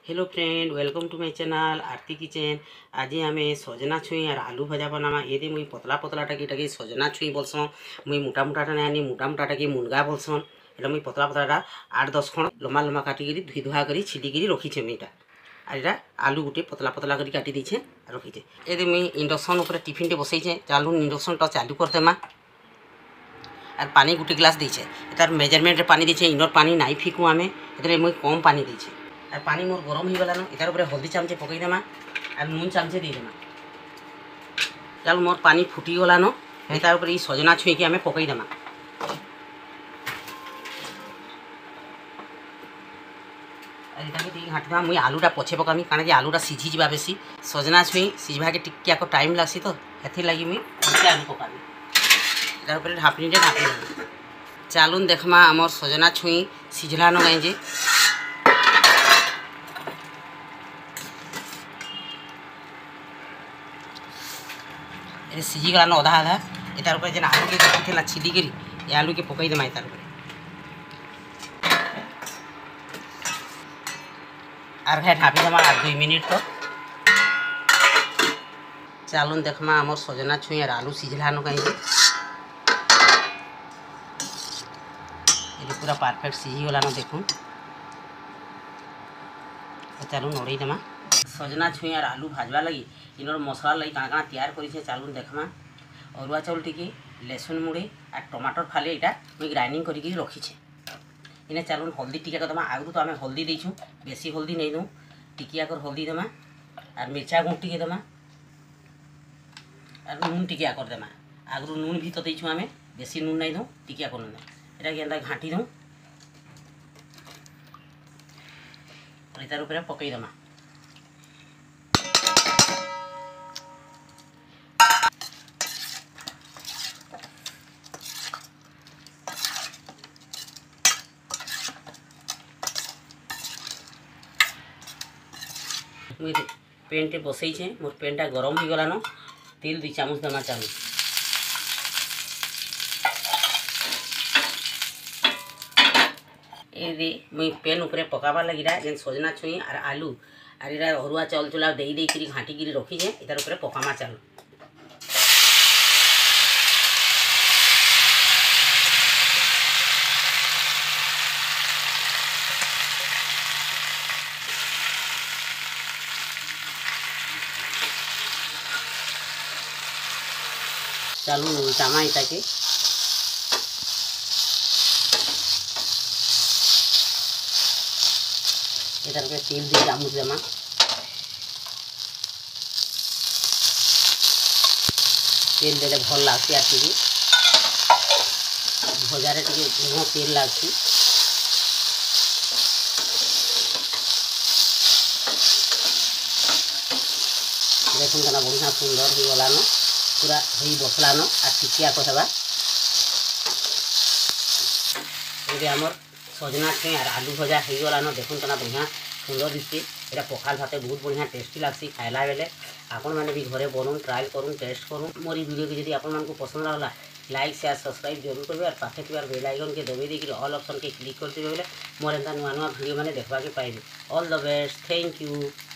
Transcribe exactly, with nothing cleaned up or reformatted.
Hello friend, welcome to my channel Aarti kitchen. आज आम सजना छुई और आलू भजा बनामा। ये मुई पतला पतलाटा कि सजना छुई बोलसन। मुई मोटा मोटाटा नहीं आनी, मोटा मोटाटा कि मुनगा बोलसन। ये मुई पतला पतलाटा आठ दस खण लम्बा लम्बा काटिकी धुई धुआ कर छिटिकी रखीचे मुईटा। और यहाँ आलू गोटे पतला पतला कर काटी देछे रखीचे। ये मुई इंडक्शन उपर टिफिन बसईचे। चालू इंडक्शनटा चालू करदेमा। और पानी गोटे ग्लास देछे। तार मेजरमेंट पानी देछे। इनर पानी नाई फिकू आमे। ये मुई कम पानी देछे। और पानी मोर गरम हो गलान। यार ऊपर हल्दी चामचे पकईदेमा और नून चामचे देदेमा। चल मोर पानी फुटी गलान। तार ऊपर सजना छुई के आम पकईदेमा। घाटा मुई आलूटा पछे पकामी कारण आलूटा सीझी जा बेसी। सजना छुई सीझा के टिके टाइम लग्सी तो हेथि लगी मुई पछे आलू पकामी। तार ऊपर ढापनीटे ढापी चालून देखमा आमर सजना छुई सीझलान गाइजे। ये सीझी गलान अधा आधा। यार ऊपर जेन आलू के रखी छिलिकी ये आलू के पकईदेमा। तार ऊपर और है ढापी देमा आठ दुई मिनिट तो। चालून देखमा आमर सजना छुई और आलू सीझलान कहीं ये पूरा परफेक्ट सीझी गलान देखून। चालून ओढ़ई देमा। सजना छुई और आलू भाजवा लगी इनर मसला लगी काଣା काଣା तैयार करी चालून देखमा। अरुआ चाउल टिकी लहसुन मुड़ी और टमाटर फाली यहाँ मुई ग्राइंडिंग करके रखीचे। इन्हें चालून हल्दी टिका करदेमा। आगु तो आम हल्दी देचु, बेसी हल्दी नहीं दूँ। टिकिया कर हल्दी देमा और मिर्चा गुण टिके देमा और नून टिकिया कर देमा। आगु नून भी तो देचु आम, बेसी नून नहीं दूँ, टिकिया कर दूँ। यहाँ एंता घाटी दूँ और तार ऊपर पकईदेमा। मुझे पेनटे बसईचे। मोर पेनटा गरम हो गलान। तेल दुई चामच देमा चालू। ये मुई पेन उपरे पकाबार लगी जेन सजना छुई और आलू और ये अरुआ चाउल चुला दे देकर घाटिकी रखीचे। यार ऊपर पकामा चालू। चालू उल्टामा इता के इधर पे तेल दी चामच देमा। तेल देले भल लागसी। आरती भजारे टिके तेल लागसी। देखुन केना बढ़िया सुंदर हो गलान। पूरा ही बसलान और टिकिया कहवा। ये आमर सजना छुई और आलू भजा हो गलान। देखुन केना बढ़िया सुंदर दिसती। यहाँ पखाल भाते बहुत बढ़िया टेस्टी लगसी खाइला बेले। आपण मैंने भी घरे बनून ट्रायल करूँ टेस्ट करूँ। मोर वीडियो के जब आपण मानक पसंद रहा लाइक शेयर सब्सक्राइब जरूर करेंगे और पाखे थी बेल आइकन के दबे देकर ऑल ऑप्शन के क्लिक करते बोले मोर एंता नुआ नुआ वीडियो मैंने देखा के पाइबे। All the best, thank you.